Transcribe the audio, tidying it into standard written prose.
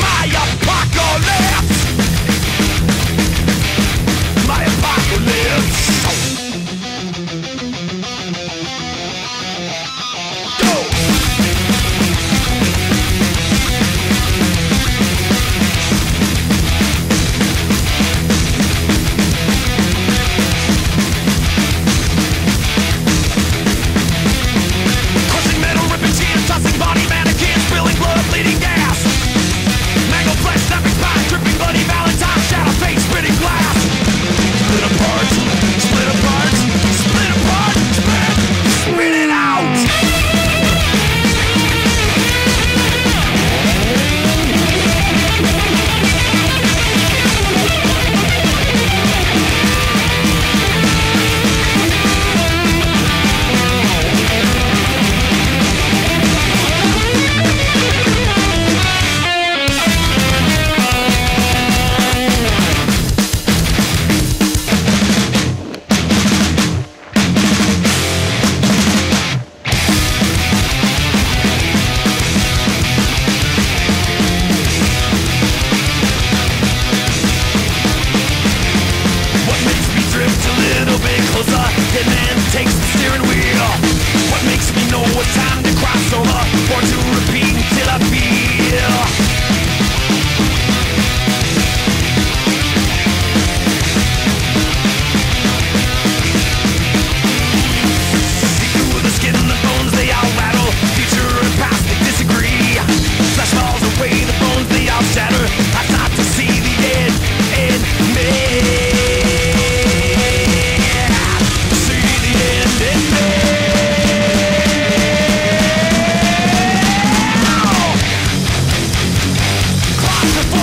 my apocalypse. My apocalypse. Go! Crushing metal, ripping cheers, tossing body mannequins, spilling blood, bleeding gas. Mangled flesh, snapping spine, dripping bloody valentine, shadow face, spitting glass. Split apart, split apart, split apart, spit it out. Takes the steering wheel. What makes me know what time to cross over or to repeat until I feel? See through the skin and the bones, they all rattle. Future and past, they disagree. Flesh falls away, the bones, they all shatter. I start to see the end in me. Claustrophobic.